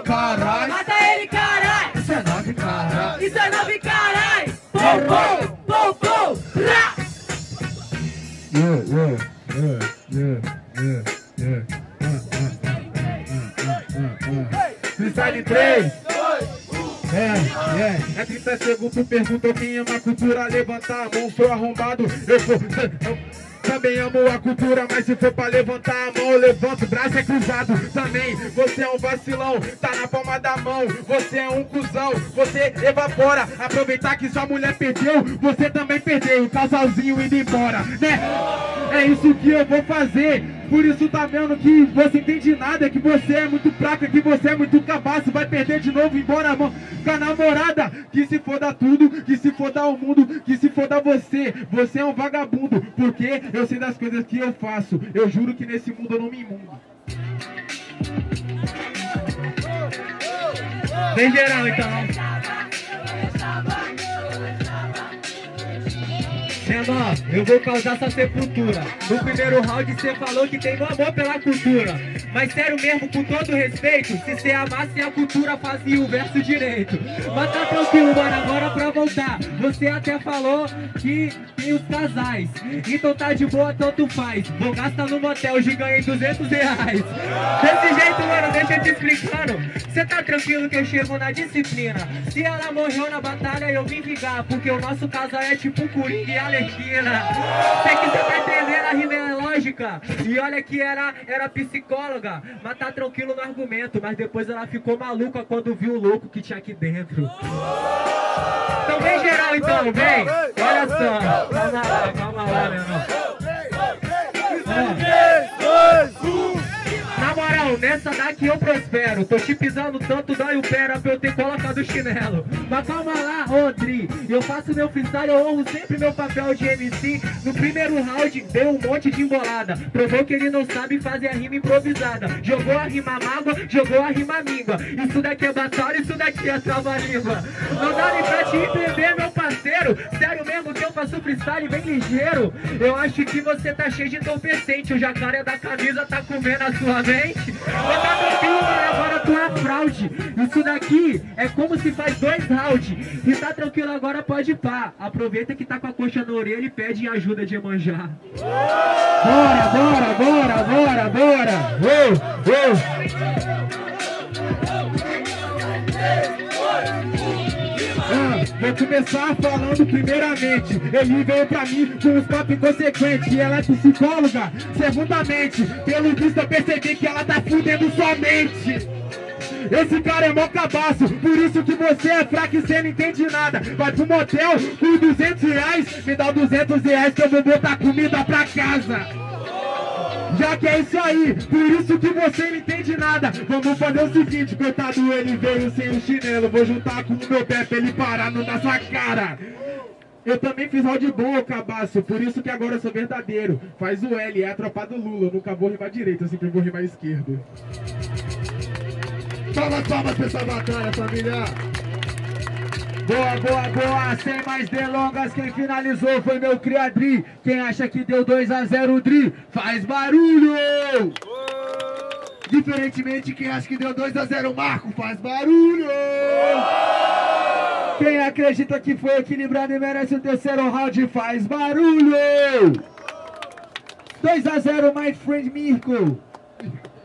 carai. Mata ele, carai. Isso é 9, carai. Isso é 9, carai. Pum, pum, pum, pum. Rá. Freestyle 3. É 30 segundos, perguntou quem ama a cultura. Levantar a mão, sou arrombado. Eu sou... Também amo a cultura, mas se for pra levantar a mão, eu levanto, o braço é cruzado. Também, você é um vacilão, tá na palma da mão. Você é um cuzão, você evapora. Aproveitar que sua mulher perdeu, você também perdeu. O casalzinho indo embora, né? É isso que eu vou fazer. Por isso tá vendo que você entende nada, que você é muito fraca, que você é muito cabaço. Vai perder de novo, embora a mão com a namorada. Que se foda tudo, que se foda o mundo, que se foda você. Você é um vagabundo, porque eu sei das coisas que eu faço. Eu juro que nesse mundo eu não me imundo. Vem geral então. Menor, eu vou causar essa sepultura. No primeiro round você falou que tem amor pela cultura. Mas sério mesmo, com todo respeito, se você amasse a cultura, fazia o verso direito. Mas tá tranquilo, mano, agora pra voltar. Você até falou que tem os casais, então tá de boa, tanto faz. Vou gastar no motel, hoje ganhei 200 reais. Desse jeito, mano, deixa eu te explicando. Você tá tranquilo que eu chego na disciplina. Se ela morreu na batalha, eu vim vingar, porque o nosso casal é tipo Coringa e Arlequina. Sei que você tá entendendo, a rima é lógica. E olha que era psicóloga, mas tá tranquilo no argumento. Mas depois ela ficou maluca quando viu o louco que tinha aqui dentro. Então vem geral então, vem. Olha só, calma lá, meu irmão. Na moral, nessa daqui eu prospero. Tô te pisando tanto, dói o pera pra eu ter colocado o chinelo. Mas calma lá, Rodri, eu faço meu freestyle, eu honro sempre meu papel de MC. No primeiro round deu um monte de embolada. Provou que ele não sabe fazer a rima improvisada. Jogou a rima mágoa, jogou a rima míngua. Isso daqui é batalha, isso daqui é trava-língua. Não dá nem pra te entender, meu parceiro. Sério mesmo que eu faço freestyle bem ligeiro. Eu acho que você tá cheio de entorpecente. O jacaré da camisa tá comendo a sua mente. Mas tá tranquilo, mano, agora tu é fraude. Isso daqui é como se faz 2 rounds. E tá tranquilo, agora pode pá. Aproveita que tá com a coxa na orelha e pede ajuda de Iemanjá. Bora! Vou começar falando primeiramente. Ele veio pra mim com uns papos inconsequentes. E ela é psicóloga, segundamente. Pelo visto eu percebi que ela tá fudendo sua mente. Esse cara é mó cabaço, por isso que você é fraco e você não entende nada. Vai pro motel com 200 reais, me dá 200 reais que eu vou botar comida pra casa. Já que é isso aí, por isso que você não entende nada. Vamos fazer o seguinte, coitado, ele veio sem o chinelo. Vou juntar com o meu pé pra ele parar na sua cara. Eu também fiz round bom, cabaço, por isso que agora eu sou verdadeiro. Faz o L, é a tropa do Lula. Eu nunca vou rimar direito, eu sempre vou rimar esquerdo. Palmas pra essa batalha, família. Boa, sem mais delongas, quem finalizou foi meu Criadri. Quem acha que deu 2 a 0 Dri, faz barulho! Diferentemente, quem acha que deu 2 a 0 Marco, faz barulho! Quem acredita que foi equilibrado e merece o terceiro round, faz barulho! 2 a 0 my friend Mirko.